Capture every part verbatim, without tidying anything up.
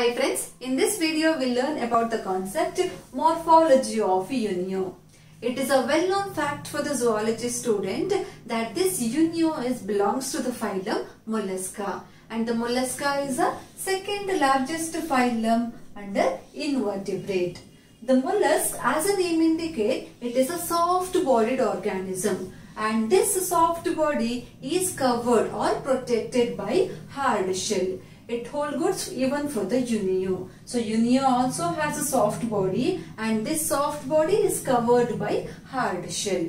Hi friends, in this video we'll learn about the concept Morphology of Unio. It is a well-known fact for the zoology student that this Unio is belongs to the phylum Mollusca, and the Mollusca is the second largest phylum under invertebrate. The mollusk, as the name indicates, it is a soft-bodied organism, and this soft body is covered or protected by hard shell. It holds good even for the Unio. So Unio also has a soft body, and this soft body is covered by hard shell.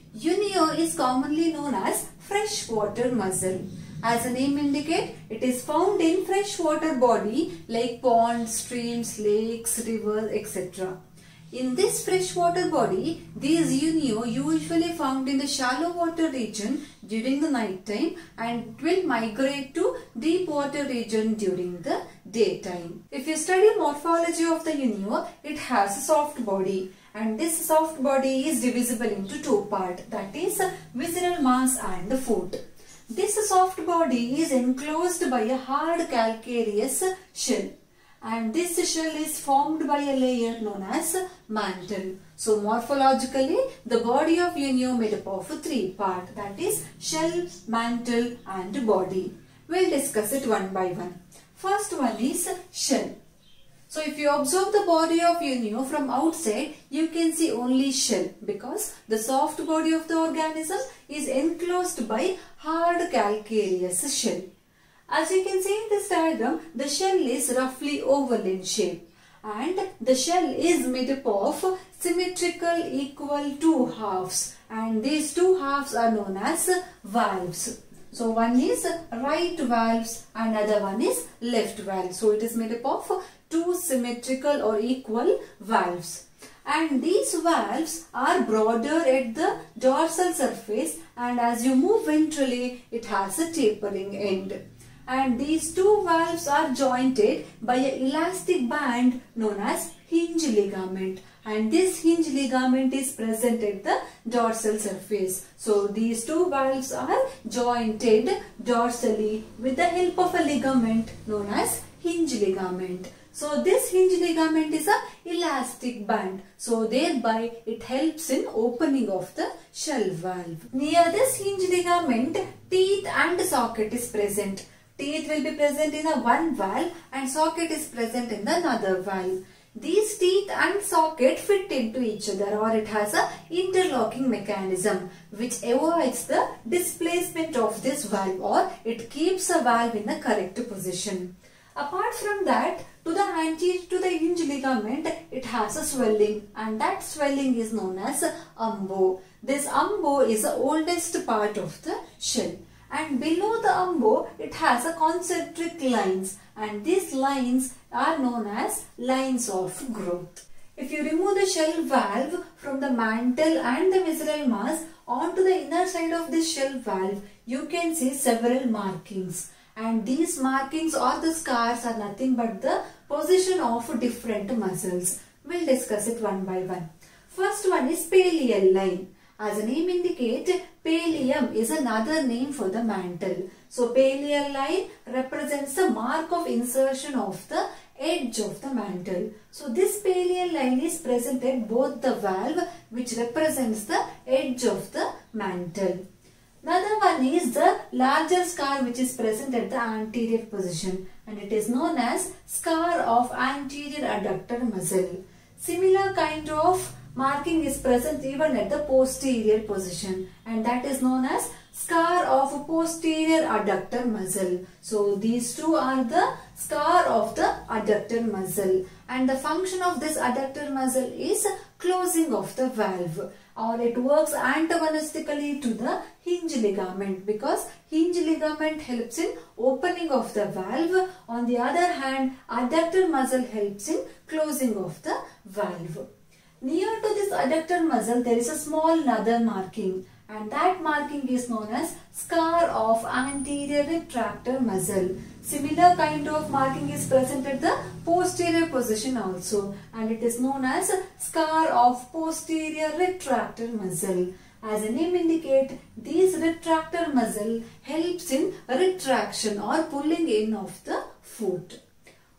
Unio is commonly known as freshwater mussel. As the name indicates, it is found in freshwater body like ponds, streams, lakes, rivers, et cetera. In this freshwater body, these Unio usually found in the shallow water region during the night time and will migrate to deep water region during the daytime. If you study morphology of the Unio, it has a soft body, and this soft body is divisible into two parts, that is visceral mass and the foot. This soft body is enclosed by a hard calcareous shell, and this shell is formed by a layer known as mantle. So morphologically, the body of Unio made up of three parts, that is shell, mantle and body. We'll discuss it one by one. First one is shell. So if you observe the body of Unio from outside, you can see only shell because the soft body of the organism is enclosed by hard calcareous shell. As you can see in this diagram, the shell is roughly oval in shape, and the shell is made up of symmetrical equal two halves, and these two halves are known as valves. So one is right valves and other one is left valve. So it is made up of two symmetrical or equal valves. And these valves are broader at the dorsal surface, and as you move ventrally, it has a tapering end. And these two valves are jointed by an elastic band known as hinge ligament, and this hinge ligament is present at the dorsal surface. So these two valves are jointed dorsally with the help of a ligament known as hinge ligament. So this hinge ligament is a elastic band, so thereby it helps in opening of the shell valve. Near this hinge ligament, teeth and socket is present. Teeth will be present in a one valve and socket is present in the another valve. These teeth and socket fit into each other, or it has a interlocking mechanism which avoids the displacement of this valve, or it keeps a valve in the correct position. Apart from that, to the anterior to the hinge ligament, it has a swelling, and that swelling is known as umbo. This umbo is the oldest part of the shell. And below the umbo, it has a concentric lines, and these lines are known as lines of growth. If you remove the shell valve from the mantle and the visceral mass onto the inner side of this shell valve, you can see several markings. And these markings or the scars are nothing but the position of different muscles. We'll discuss it one by one. First one is pallial line. As the name indicates, pallium is another name for the mantle. So pallial line represents the mark of insertion of the edge of the mantle. So this pallial line is present at both the valve, which represents the edge of the mantle. Another one is the larger scar, which is present at the anterior position, and it is known as scar of anterior adductor muscle. Similar kind of marking is present even at the posterior position, and that is known as scar of posterior adductor muscle. So these two are the scar of the adductor muscle, and the function of this adductor muscle is closing of the valve, or it works antagonistically to the hinge ligament because hinge ligament helps in opening of the valve. On the other hand, adductor muscle helps in closing of the valve. Near to this adductor muscle, there is a small another marking, and that marking is known as scar of anterior retractor muscle. Similar kind of marking is present at the posterior position also, and it is known as scar of posterior retractor muscle. As the name indicates, these retractor muscle helps in retraction or pulling in of the foot.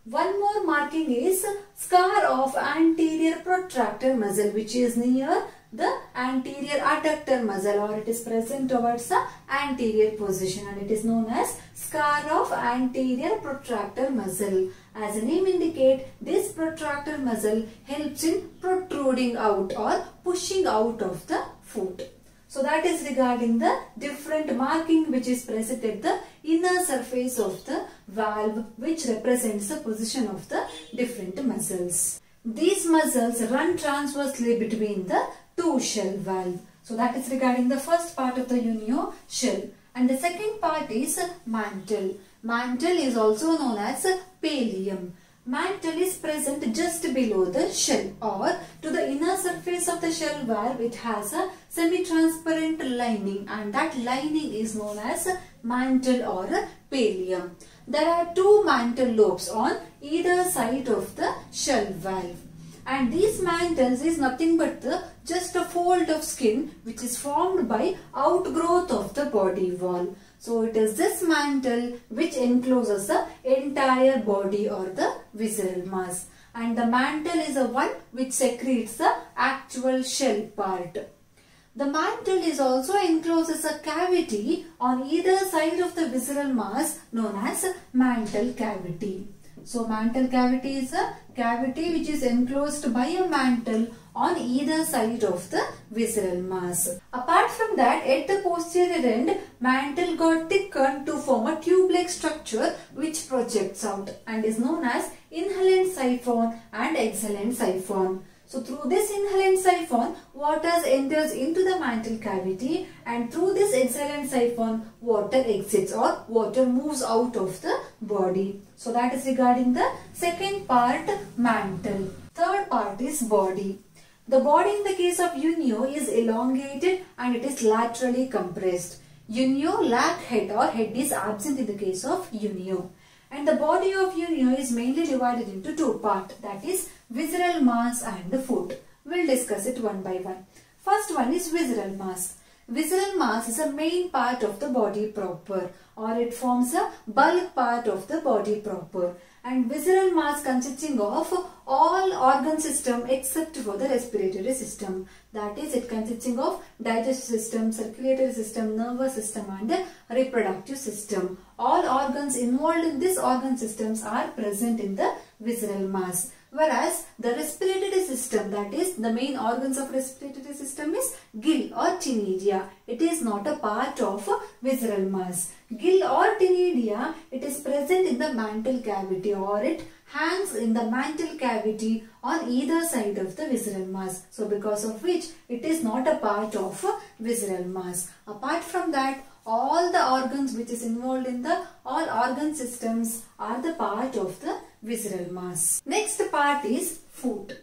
One more marking is scar of anterior protractor muscle, which is near the anterior adductor muscle, or it is present towards the anterior position, and it is known as scar of anterior protractor muscle. As the name indicates, this protractor muscle helps in protruding out or pushing out of the foot. So that is regarding the different marking which is present at the inner surface of the valve, which represents the position of the different muscles. These muscles run transversely between the two shell valve. So that is regarding the first part of the Unio, shell. And the second part is mantle. Mantle is also known as pallium. Mantle is present just below the shell, or to the inner surface of the shell valve. It has a semi-transparent lining, and that lining is known as mantle or pallium. There are two mantle lobes on either side of the shell valve, and these mantles is nothing but the just a fold of skin which is formed by outgrowth of the body wall. So it is this mantle which encloses the entire body or the visceral mass, and the mantle is the one which secretes the actual shell part. The mantle is also encloses a cavity on either side of the visceral mass known as mantle cavity. So mantle cavity is a cavity which is enclosed by a mantle on either side of the visceral mass. Apart from that, at the posterior end, mantle got thickened to form a tube-like structure which projects out and is known as inhalant siphon and exhalant siphon. So through this inhalant siphon, water enters into the mantle cavity, and through this exhalant siphon, water exits or water moves out of the body. So that is regarding the second part, mantle. Third part is body. The body in the case of Unio is elongated and it is laterally compressed. Unio lack head, or head is absent in the case of Unio. And the body of Unio is mainly divided into two parts, that is visceral mass and the foot. We'll discuss it one by one. First one is visceral mass. Visceral mass is a main part of the body proper, or it forms a bulk part of the body proper. And visceral mass consisting of all organ system except for the respiratory system. That is, it consisting of digestive system, circulatory system, nervous system and reproductive system. All organs involved in these organ systems are present in the visceral mass. Whereas the respiratory system, that is the main organs of respiratory system, is gill or ctenidia. It is not a part of visceral mass. Gill or ctenidia, it is present in the mantle cavity, or it hangs in the mantle cavity on either side of the visceral mass. So because of which it is not a part of visceral mass. Apart from that, all the organs which is involved in the all organ systems are the part of the visceral mass. Next part is foot.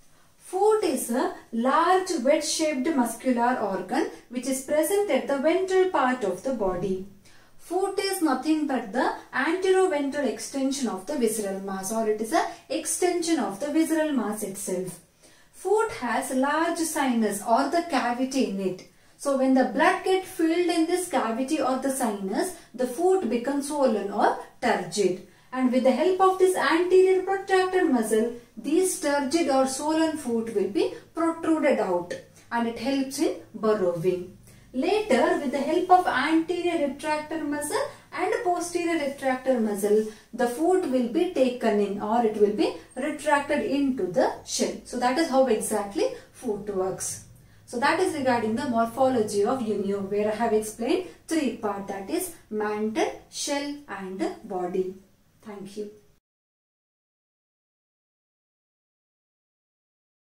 Foot is a large wedge-shaped muscular organ which is present at the ventral part of the body. Foot is nothing but the anteroventral extension of the visceral mass, or it is a extension of the visceral mass itself. Foot has large sinus or the cavity in it. So when the blood gets filled in this cavity or the sinus, the foot becomes swollen or turgid. And with the help of this anterior protractor muscle, these turgid or swollen foot will be protruded out, and it helps in burrowing. Later, with the help of anterior retractor muscle and posterior retractor muscle, the foot will be taken in, or it will be retracted into the shell. So that is how exactly foot works. So that is regarding the morphology of Unio, where I have explained three parts, that is mantle, shell and body. Thank you.